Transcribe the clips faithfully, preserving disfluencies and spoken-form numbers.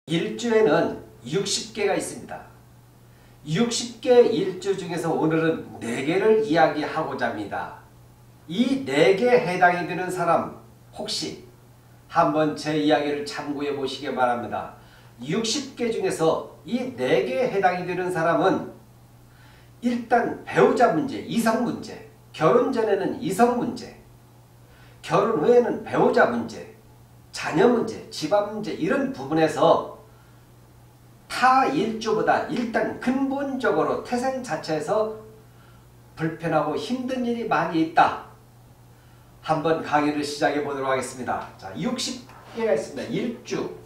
일주에는 육십 개가 있습니다. 육십 개 일주 중에서 오늘은 네 개를 이야기하고자 합니다. 이 네 개에 해당이 되는 사람 혹시 한번 제 이야기를 참고해 보시기 바랍니다. 육십 개 중에서 이 네 개에 해당이 되는 사람은 일단 배우자 문제, 이성 문제, 결혼 전에는 이성 문제, 결혼 후에는 배우자 문제, 자녀 문제, 집안 문제 이런 부분에서 타 일주보다 일단 근본적으로 태생 자체에서 불편하고 힘든 일이 많이 있다. 한번 강의를 시작해 보도록 하겠습니다. 자, 육십 개가 있습니다. 일주.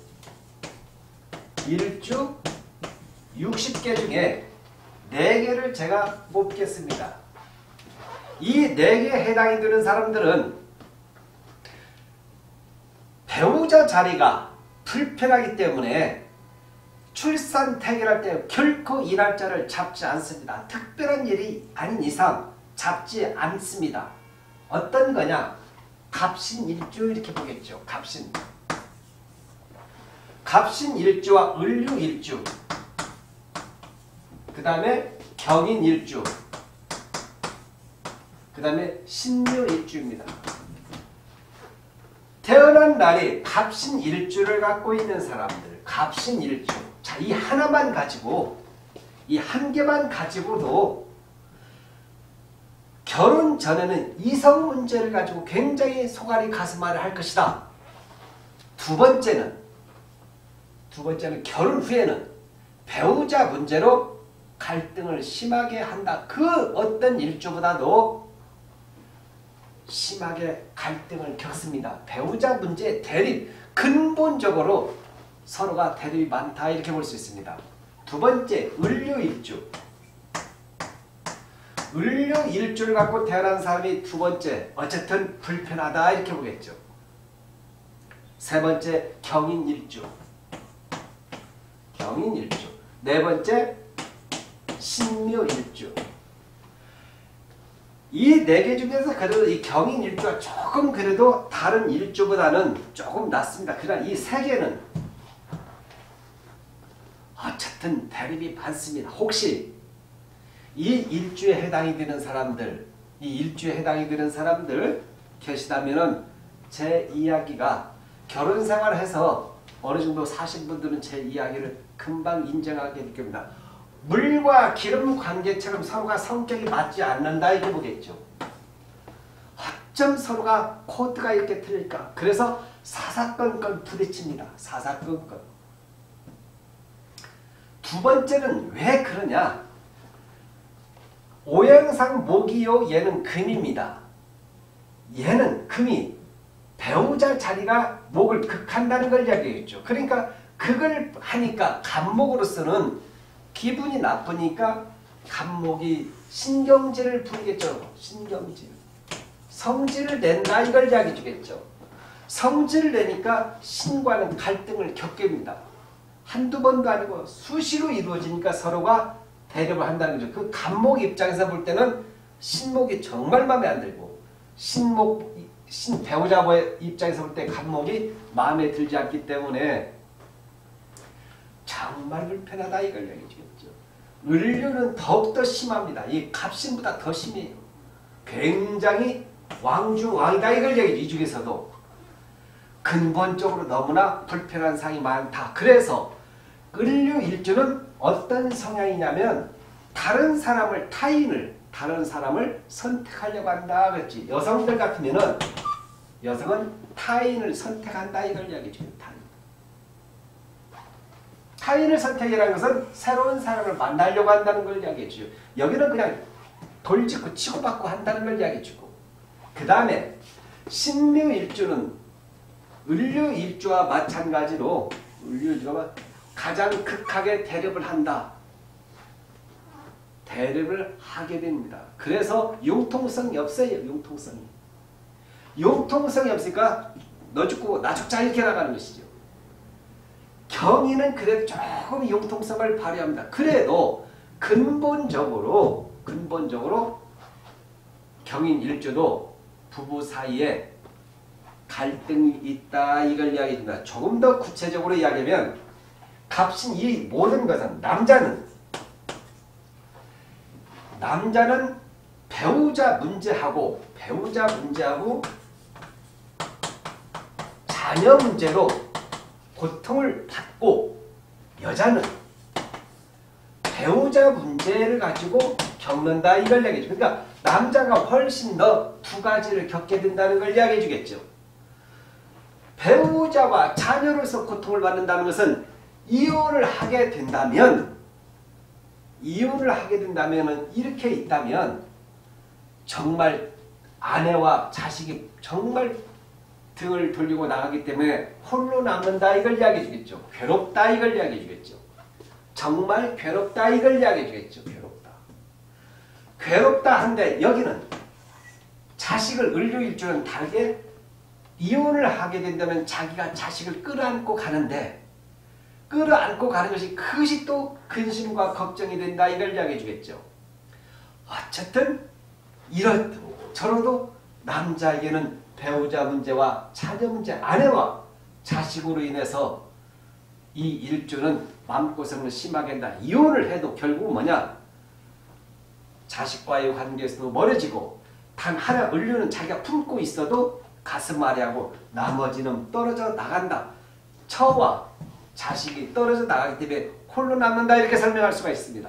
일주 육십 개 중에 네 개를 제가 뽑겠습니다. 이 네 개에 해당이 되는 사람들은 배우자 자리가 불편하기 때문에 출산 태결할 때 결코 이 날짜를 잡지 않습니다. 특별한 일이 아닌 이상 잡지 않습니다. 어떤 거냐? 갑신일주 이렇게 보겠죠. 갑신. 갑신일주와 을류일주, 그 다음에 경인일주, 그 다음에 신묘일주입니다. 태어난 날이 갑신일주를 갖고 있는 사람들, 갑신일주. 자, 이 하나만 가지고, 이 한 개만 가지고도 결혼 전에는 이성 문제를 가지고 굉장히 소갈이 가슴앓이 할 것이다. 두 번째는, 두 번째는 결혼 후에는 배우자 문제로 갈등을 심하게 한다. 그 어떤 일주보다도 심하게 갈등을 겪습니다. 배우자 문제 대립, 근본적으로 서로가 대립이 많다 이렇게 볼 수 있습니다. 두 번째, 을류일주. 을류일주를 갖고 태어난 사람이 두 번째, 어쨌든 불편하다 이렇게 보겠죠. 세 번째, 경인일주. 경인일주. 네 번째, 신묘일주. 이 네 개 중에서 그래도 이 경인일주가 조금 그래도 다른 일주보다는 조금 낫습니다. 그러나 이 세 개는 어쨌든 대립이 많습니다. 혹시 이 일주에 해당이 되는 사람들, 이 일주에 해당이 되는 사람들 계시다면은 제 이야기가 결혼 생활해서 어느 정도 사신 분들은 제 이야기를 금방 인정하게 될 겁니다. 물과 기름 관계처럼 서로가 성격이 맞지 않는다 이렇게 보겠죠. 어쩜 서로가 코드가 이렇게 틀릴까? 그래서 사사건건 부딪힙니다. 사사건건. 두 번째는 왜 그러냐? 오행상 목이요, 얘는 금입니다. 얘는 금이 배우자 자리가 목을 극한다는 걸 이야기했죠. 그러니까 그걸 하니까 간목으로서는 기분이 나쁘니까 간목이 신경질을 부리겠죠. 신경질. 성질을 낸다 이걸 이야기해 주겠죠. 성질을 내니까 신과는 갈등을 겪게 됩니다. 한두 번도 아니고 수시로 이루어지니까 서로가 대립을 한다는 거죠. 그 간목 입장에서 볼 때는 신목이 정말 마음에 안 들고 신목, 신 배우자의 입장에서 볼 때 간목이 마음에 들지 않기 때문에 정말 불편하다 이걸 얘기해 주겠죠. 을류는 더욱더 심합니다. 이 갑신보다 더 심해요. 굉장히 왕중왕이다 이걸 얘기해 이 중에서도 근본적으로 너무나 불편한 상이 많다. 그래서 을류일주는 어떤 성향이냐면 다른 사람을, 타인을, 다른 사람을 선택하려고 한다 그랬지. 여성들 같으면은 여성은 타인을 선택한다 이걸 이야기해 주는 타인. 타인을 선택이라는 것은 새로운 사람을 만나려고 한다는 걸 이야기해 주죠. 여기는 그냥 돌직구 치고받고 한다는 걸 이야기해 주고. 그 다음에 신묘일주는 을류일주와 마찬가지로 을류일주가 가장 극하게 대립을 한다. 대립을 하게 됩니다. 그래서 융통성이 없어요. 융통성이. 융통성이 없으니까 너 죽고 나 죽자 이렇게 나가는 것이죠. 경인은 그래도 조금 융통성을 발휘합니다. 그래도 근본적으로 근본적으로 경인일주도 부부 사이에 갈등이 있다 이걸 이야기합니다. 조금 더 구체적으로 이야기하면 갑신 이 모든 것은 남자는 남자는 배우자 문제하고 배우자 문제하고 자녀 문제로 고통을 받고 여자는 배우자 문제를 가지고 겪는다 이걸 이야기해 주죠. 그러니까 남자가 훨씬 더 두 가지를 겪게 된다는 걸 이야기해 주겠죠. 배우자와 자녀로서 고통을 받는다는 것은 이혼을 하게 된다면 이혼을 하게 된다면 이렇게 있다면 정말 아내와 자식이 정말 등을 돌리고 나가기 때문에 홀로 남는다 이걸 이야기해 주겠죠. 괴롭다 이걸 이야기해 주겠죠. 정말 괴롭다 이걸 이야기해 주겠죠. 괴롭다. 괴롭다 한데 여기는 자식을 을류일주는 다르게 이혼을 하게 된다면 자기가 자식을 끌어안고 가는데 끌어안고 가는 것이 그것이 또 근심과 걱정이 된다 이걸 이야기해 주겠죠. 어쨌든 이렇고 저러도 남자에게는 배우자 문제와 자녀 문제, 아내와 자식으로 인해서 이 일주는 마음고생을 심하게 한다. 이혼을 해도 결국 뭐냐? 자식과의 관계에서도 멀어지고 단 하나 을류는 자기가 품고 있어도 가슴 아래하고 나머지는 떨어져 나간다. 처와 자식이 떨어져 나가기 때문에 홀로 남는다 이렇게 설명할 수가 있습니다.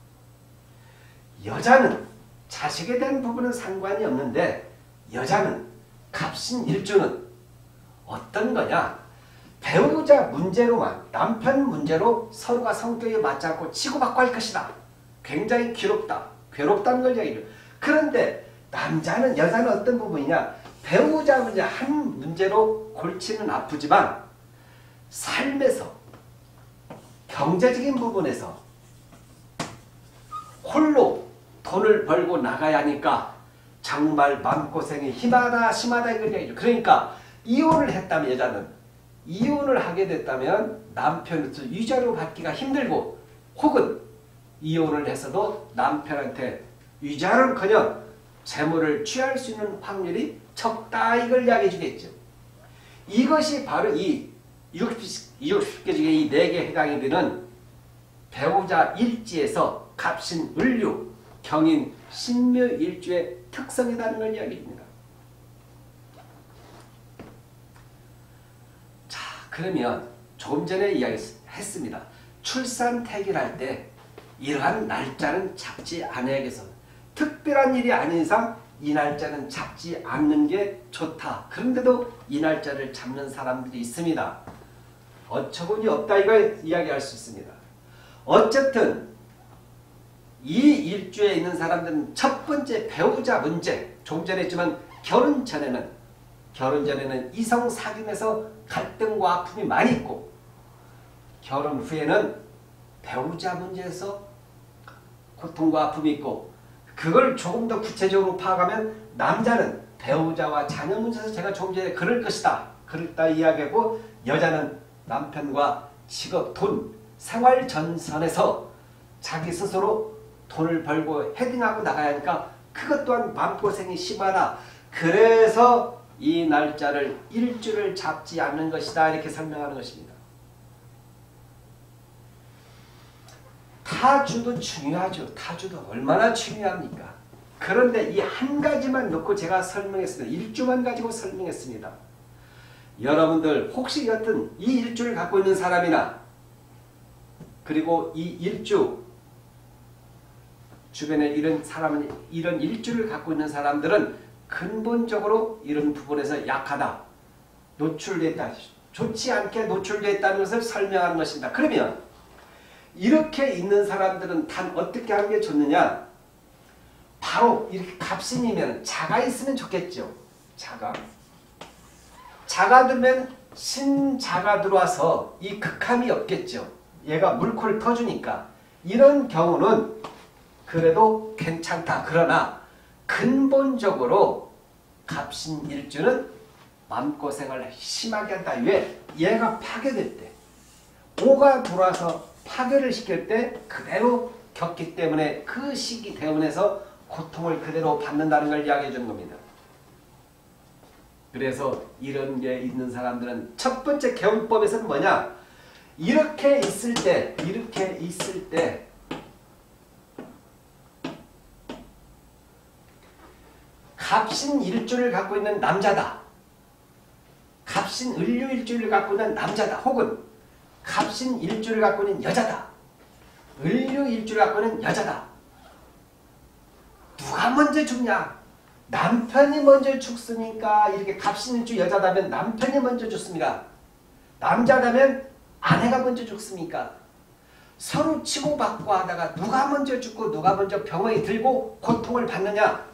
여자는 자식에 대한 부분은 상관이 없는데 여자는 갑신일주는 어떤 거냐? 배우자 문제로만 남편 문제로 서로가 성격이 맞지 않고 치고받고 할 것이다. 굉장히 괴롭다. 괴롭다는 걸 이야기해요. 그런데 남자는 여자는 어떤 부분이냐? 배우자 문제 한 문제로 골치는 아프지만 삶에서 경제적인 부분에서 홀로 돈을 벌고 나가야 하니까 정말 마음고생이 심하다 심하다 이걸 얘기죠. 그러니까 이혼을 했다면 여자는 이혼을 하게 됐다면 남편으로서 위자료 받기가 힘들고 혹은 이혼을 해서도 남편한테 위자료는커녕 재물을 취할 수 있는 확률이 적다 이걸 이야기해 주겠죠. 이것이 바로 이 이십 개 중에 이 네 개에 해당이 되는 배우자 일지에서 갑신, 을류, 경인, 신묘 일주의 특성이라는 걸 이야기합니다. 자, 그러면 조금 전에 이야기했습니다. 출산 태길할 때 이러한 날짜는 잡지 않아야겠어. 특별한 일이 아닌 이상 이 날짜는 잡지 않는 게 좋다. 그런데도 이 날짜를 잡는 사람들이 있습니다. 어처구니 없다 이걸 이야기할 수 있습니다. 어쨌든 이 일주에 있는 사람들은 첫 번째 배우자 문제, 조금 전에 했지만 결혼 전에는 결혼 전에는 이성 사귐에서 갈등과 아픔이 많이 있고 결혼 후에는 배우자 문제에서 고통과 아픔이 있고 그걸 조금 더 구체적으로 파악하면 남자는 배우자와 자녀 문제에서 제가 조금 전에 그럴 것이다. 그랬다 이야기하고 여자는 남편과 직업, 돈, 생활 전선에서 자기 스스로 돈을 벌고 헤딩하고 나가야 하니까 그것 또한 마음고생이 심하다. 그래서 이 날짜를 일주를 잡지 않는 것이다. 이렇게 설명하는 것입니다. 타주도 중요하죠. 타주도 얼마나 중요합니까? 그런데 이 한 가지만 놓고 제가 설명했습니다. 일주만 가지고 설명했습니다. 여러분들 혹시 여튼 이 일주를 갖고 있는 사람이나 그리고 이 일주 주변에 이런 사람은 이런 일주를 갖고 있는 사람들은 근본적으로 이런 부분에서 약하다. 노출됐다. 좋지 않게 노출됐다는 것을 설명하는 것입니다. 그러면 이렇게 있는 사람들은 단 어떻게 하는 게 좋느냐? 바로 이렇게 갑신이면 자가 있으면 좋겠죠. 자가. 자가 들면 신자가 들어와서 이 극함이 없겠죠. 얘가 물꼬를 터주니까. 이런 경우는 그래도 괜찮다. 그러나 근본적으로 갑신일주는 마음고생을 심하게 한다. 왜? 얘가 파괴될 때. 오가 들어와서 파괴를 시킬 때 그대로 겪기 때문에 그 시기 대운에서 고통을 그대로 받는다는 걸 이야기해 주는 겁니다. 그래서 이런 게 있는 사람들은 첫 번째 개운법에서는 뭐냐? 이렇게 있을 때, 이렇게 있을 때 갑신일주를 갖고 있는 남자다. 갑신을류일주를 갖고 있는 남자다. 혹은 갑신일주를 갖고 있는 여자다. 을류일주를 갖고 있는 여자다. 누가 먼저 죽냐? 남편이 먼저 죽으니까 이렇게 갑신일주 여자다면 남편이 먼저 죽습니다. 남자다면 아내가 먼저 죽습니까? 서로 치고받고 하다가 누가 먼저 죽고 누가 먼저 병을 들고 고통을 받느냐?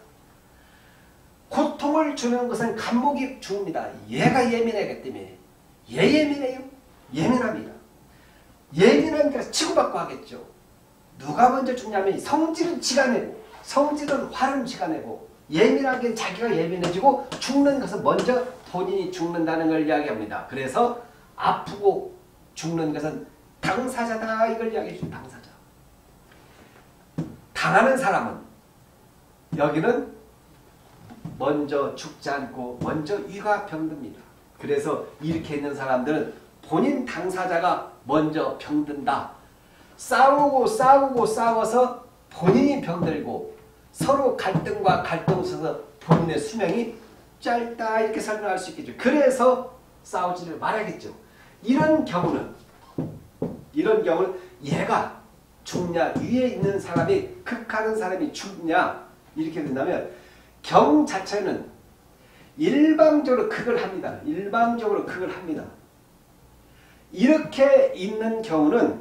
고통을 주는 것은 간목이 죽습니다. 얘가 예민하기 때문에. 얘 예민해요? 예민합니다. 예민하니까 치고받고 하겠죠. 누가 먼저 죽냐면 성질은 지가 내고 성질은 화는 지가 내고 예민하게 자기가 예민해지고 죽는 것은 먼저 본인이 죽는다는 걸 이야기합니다. 그래서 아프고 죽는 것은 당사자다 이걸 이야기해 줍니다. 당사자. 당하는 사람은 여기는 먼저 죽지 않고 먼저 위가 병듭니다. 그래서 이렇게 있는 사람들은 본인 당사자가 먼저 병든다. 싸우고 싸우고 싸워서 본인이 병들고 서로 갈등과 갈등 있어서 본인의 수명이 짧다 이렇게 설명할 수 있겠죠. 그래서 싸우지를 말아야겠죠. 이런 경우는 이런 경우는 얘가 죽냐 위에 있는 사람이 극하는 사람이 죽냐 이렇게 된다면 경 자체는 일방적으로 극을 합니다. 일방적으로 극을 합니다. 이렇게 있는 경우는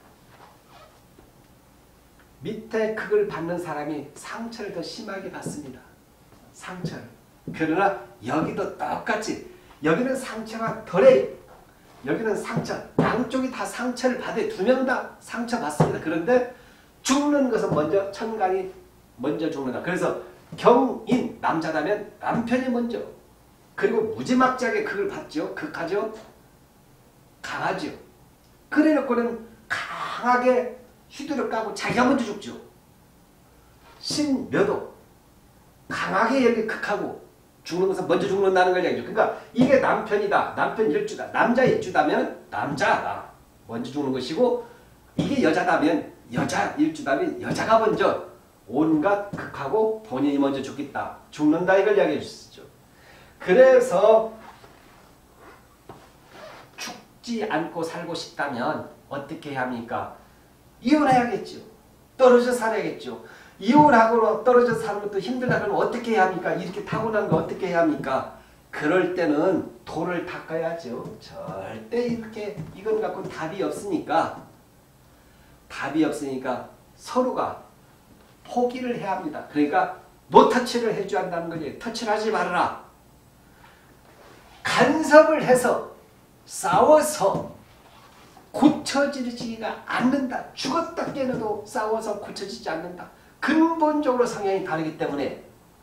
밑에 극을 받는 사람이 상처를 더 심하게 받습니다. 상처를. 그러나 여기도 똑같이 여기는 상처가 덜해요. 여기는 상처. 양쪽이 다 상처를 받아요. 두 명 다 상처 받습니다. 그런데 죽는 것은 먼저 천간이 먼저 죽는다. 그래서 경인 남자라면 남편이 먼저 그리고 무지막지하게 극을 받죠. 극하죠. 강하죠. 그래놓고는 강하게 휘두를 까고 자기가 먼저 죽죠. 신묘도 강하게 여기 극하고 죽는 것은 먼저 죽는다는 걸 얘기죠. 그러니까 이게 남편이다. 남편 일주다. 남자 일주다면 남자가 먼저 죽는 것이고 이게 여자다면 여자 일주다면 여자가 먼저 온갖 극하고 본인이 먼저 죽겠다. 죽는다 이걸 이야기해 주시죠. 그래서 죽지 않고 살고 싶다면 어떻게 해야 합니까? 이혼해야겠죠. 떨어져 살아야겠죠. 이혼하고 떨어져 사는 것도 힘들다 그러면 어떻게 해야 합니까? 이렇게 타고난 거 어떻게 해야 합니까? 그럴 때는 돌을 닦아야죠. 절대 이렇게 이건 갖고는 답이 없으니까 답이 없으니까 서로가 포기를 해야 합니다. 그러니까 노터치를 해줘야 한다는 거지. 터치를 하지 말아라. 간섭을 해서 싸워서 고쳐지지가 않는다. 죽었다 깨어나도 싸워서 고쳐지지 않는다. 근본적으로 성향이 다르기 때문에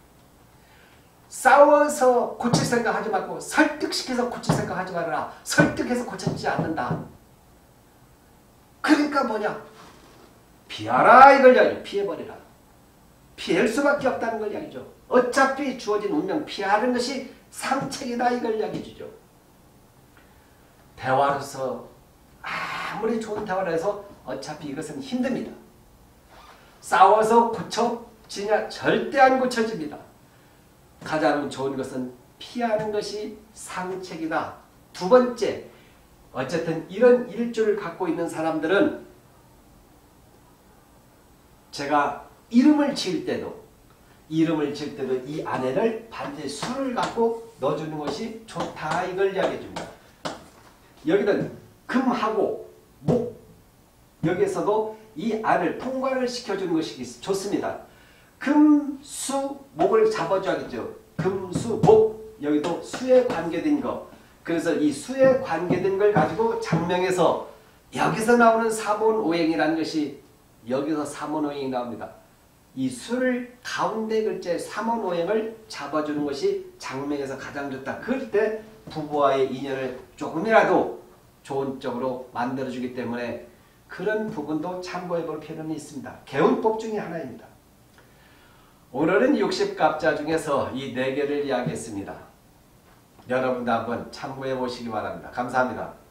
싸워서 고칠 생각하지 말고 설득시켜서 고칠 생각하지 말아라. 설득해서 고쳐지지 않는다. 그러니까 뭐냐? 피하라 이걸 이야기죠. 피해버리라. 피할 수밖에 없다는 걸 이야기죠. 어차피 주어진 운명 피하는 것이 상책이다 이걸 이야기해주죠. 대화로서 아무리 좋은 대화를 해서 어차피 이것은 힘듭니다. 싸워서 고쳐지냐? 절대 안 고쳐집니다. 가장 좋은 것은 피하는 것이 상책이다. 두 번째, 어쨌든 이런 일주를 갖고 있는 사람들은 제가 이름을 지을 때도 이름을 지을 때도 이 안에를 반드시 수를 갖고 넣어주는 것이 좋다 이걸 이야기해 줍니다. 여기는 금하고 목 여기에서도 이 안을 통과를 시켜주는 것이 좋습니다. 금, 수, 목을 잡아줘야겠죠. 금, 수, 목 여기도 수에 관계된 거. 그래서 이 수에 관계된 걸 가지고 장명에서 여기서 나오는 삼원오행이라는 것이 여기서 삼원오행이 나옵니다. 이 수를 가운데 글자의 삼원오행을 잡아주는 것이 장명에서 가장 좋다. 그럴 때 부부와의 인연을 조금이라도 좋은 쪽으로 만들어주기 때문에 그런 부분도 참고해 볼 필요는 있습니다. 개운법 중에 하나입니다. 오늘은 육십 갑자 중에서 이 네 개를 이야기했습니다. 여러분도 한번 참고해 보시기 바랍니다. 감사합니다.